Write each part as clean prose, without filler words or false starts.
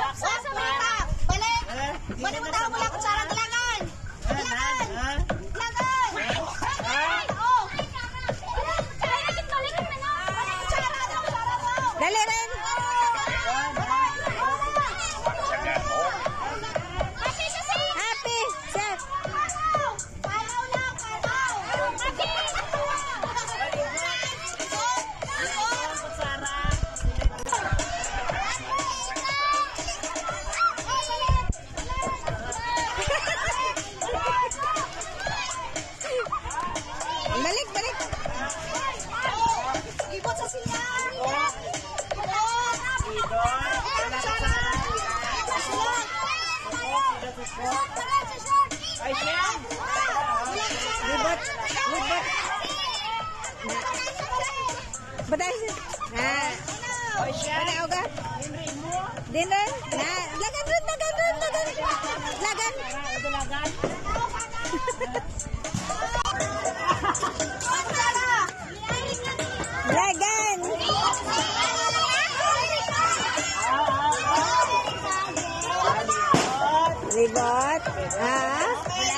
Balik mo tayo mula kutsara, dilangan! Dilangan! Dali rin! Happy! Set! Balik, balik! Ibot sa siya! Libot, libot. Baday. Nah. Baday oga. Dinner. Nah, lagan. Lagan. Lagan. Libot. Ah.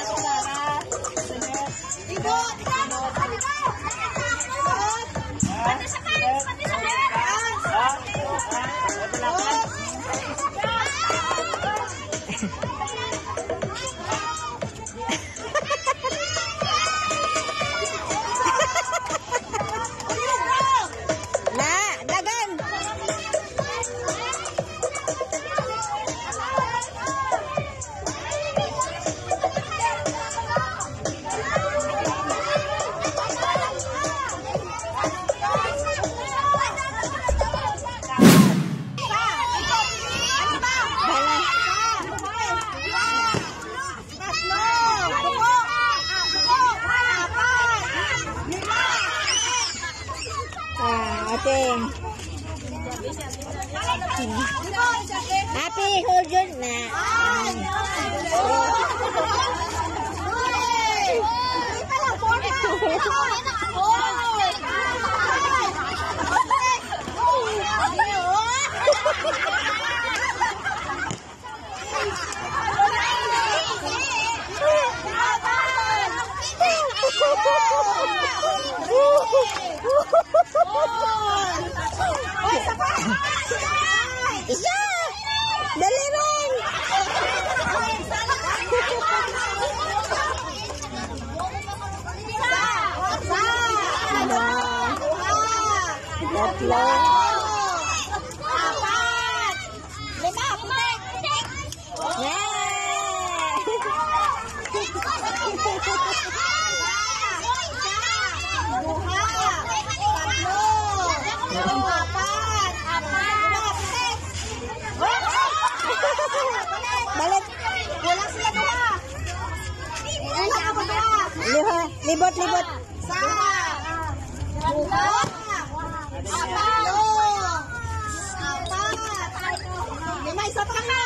Happy, hold your na. Isa! Dali rin! Tatlo. Apat. Lima. Balik. Kulang sila dua. Libot. Sa. Apat. Lima, isa pa ka.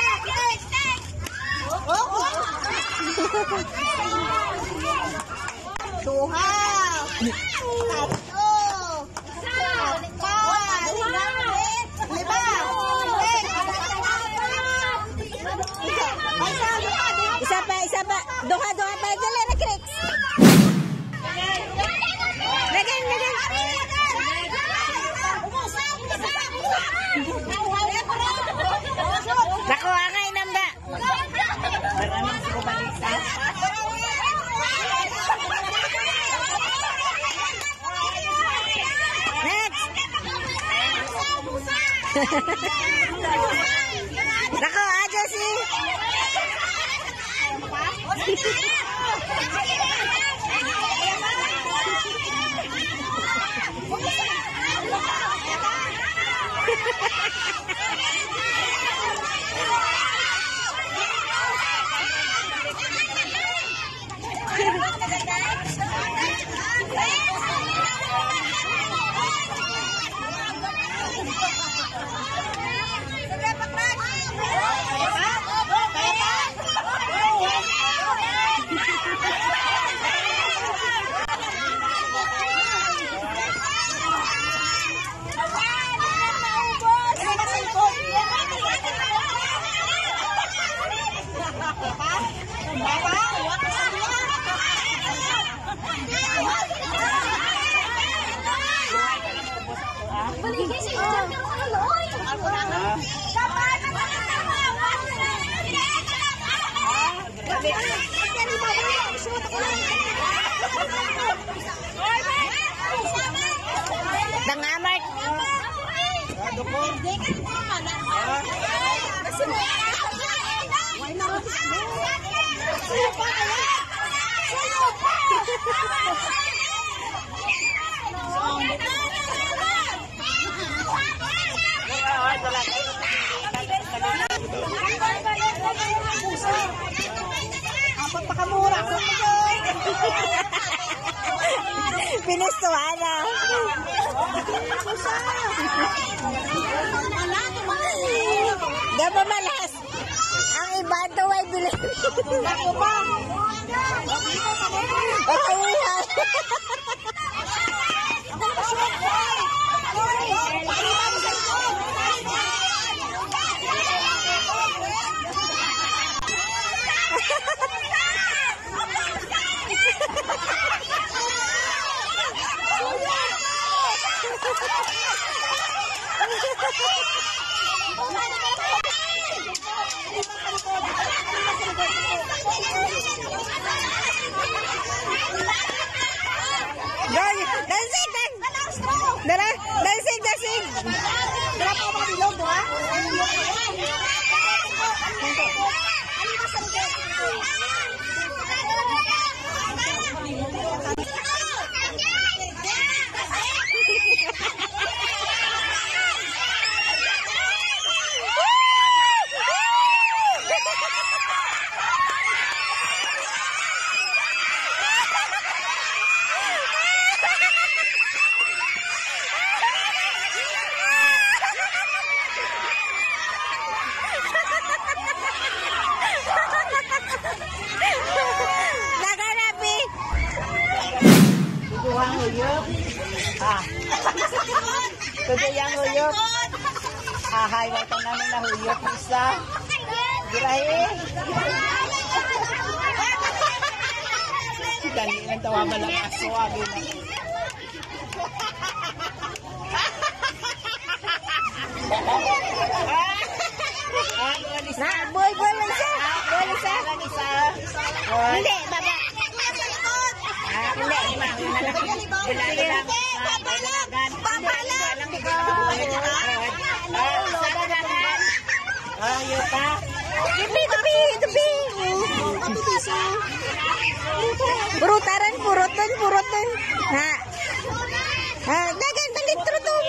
Duha. Tatlo. Apat. Lima. Isa pa. Duha pa. Dali na, Chris. Lagan. Nakuha nga inamba. Next. Nako, aja sih. Dangamart. Apat pa kamura. Pinustuhan na. Dapat malas. Ang iba ito ay bilhin. Ako pa. Okay. Dansig! Dala pa mga bilog, ha? Kudu yang huyok. Ahay, wala namin na huyok. Isa. Girahe. Dali ng tawa malang aso. Abi na. Boy, Lisa. Hindi, baba. Hindi, Purutan. Dagan balik trutong.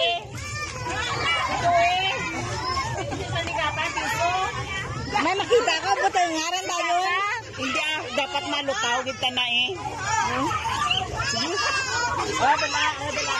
May makita ka po tayo ngaran tayo. Hindi dapat malukaw kita na eh. Sige. Dalagan.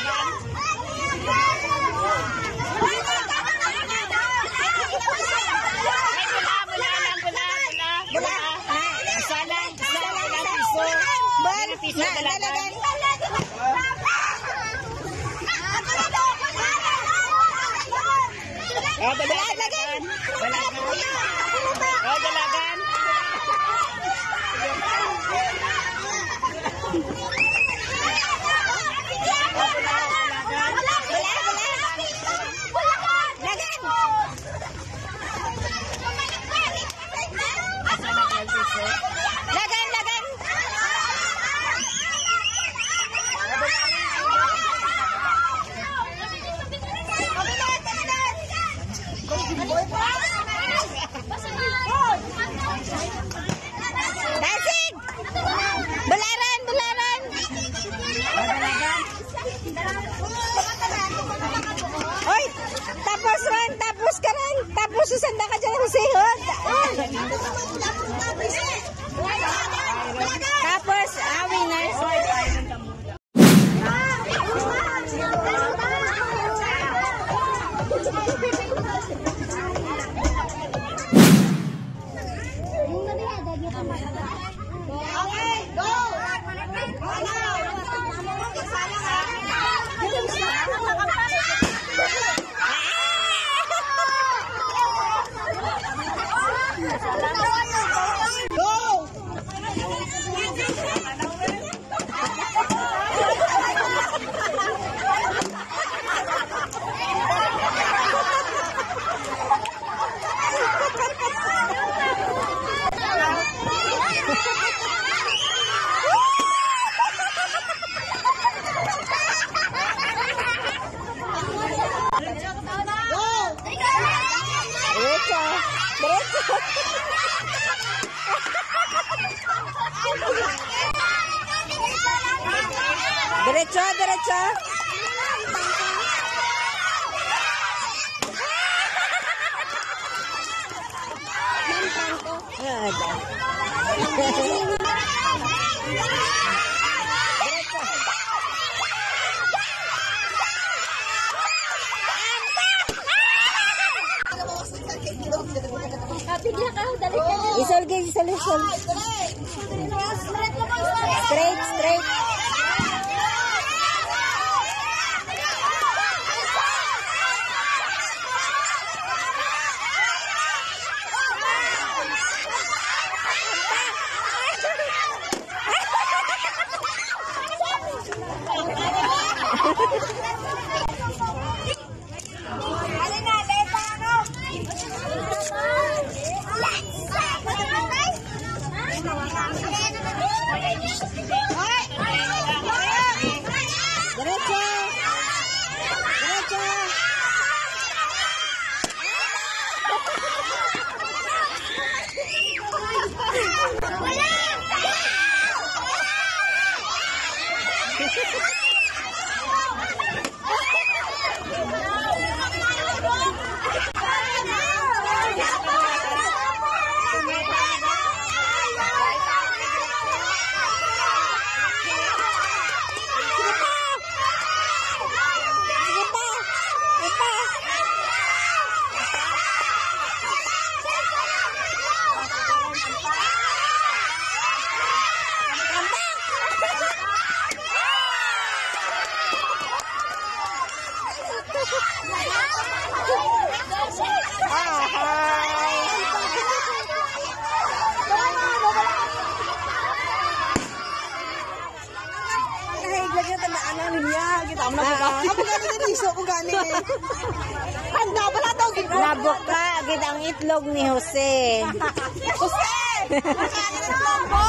Susanda ka dyan sa sihod. Tapos, winners. Okay, go! Go! Diretso. Diretso, diretso. Isolge, isolge. Straight, straight. Nabuka agad ang itlog ni Jose. Jose! Ang itlog mo!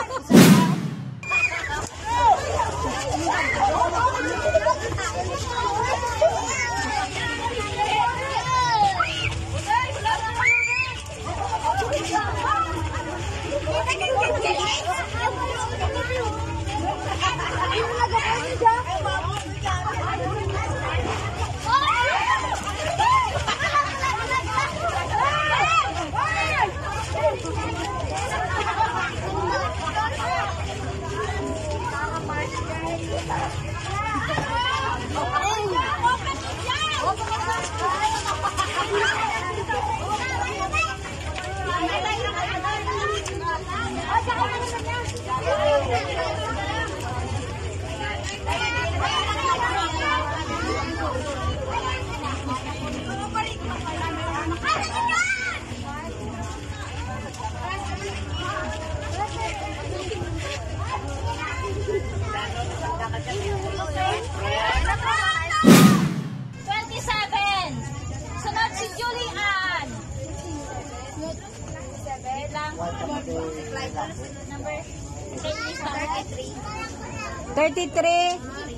Number 33. 33.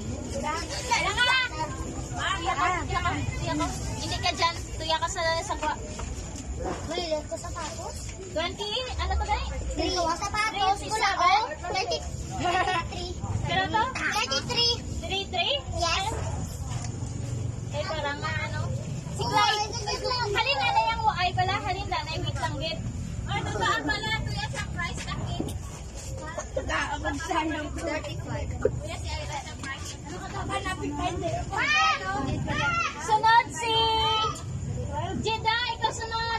Hindi ka dyan. Tuya ka sa kwa. Bulilit ko sapatos. 20? Ano to gani? 3 sapatos. 33. Pero to? 33. 33? Yes. Eh, parang ano? Halin na na yung ay pala. Halin na na yung lang ano ba ang pala? Tuya sa price nakin. Ang sana ng 35. Kuya si Ayla ng price. Ano ka ba napipende? Sunod si Jeda, ikaw sunod.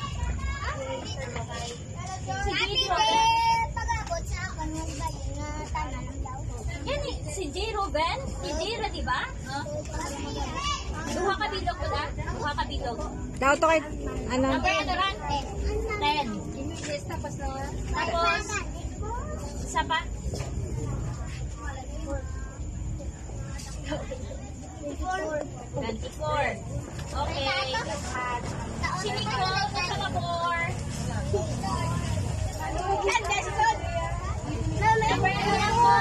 Si Jeda. Pag-abot sa akin ng bayan na tama ng daw. Yan si J. Ruben? Si Jera, di ba? Duha ka bilog ko na? Duha ka bilog. Daw to kay ano? Number ano ran? 10. Tapos, isa pa? 24. Okay. Sinigro, sa labor. Number ano yan po?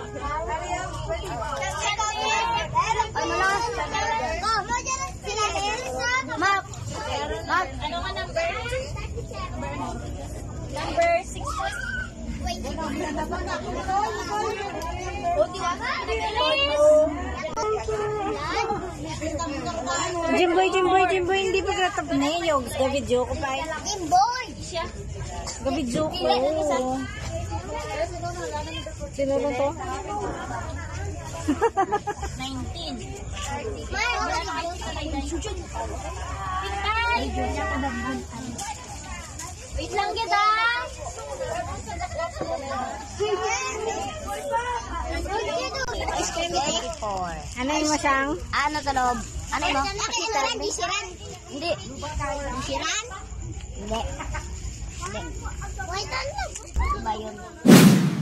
37. Number 6 po. O, di ba? Jimboy, hindi pa kratap na yun. Yung video ko pa. Jimboy! Siya. Video ko. Sino na to? 19. Wait lang kita. Ano yung masang? Ano sa loob? Ano mo? Bisiran? Hindi. Bisiran? Hindi. Hindi. Ba yun?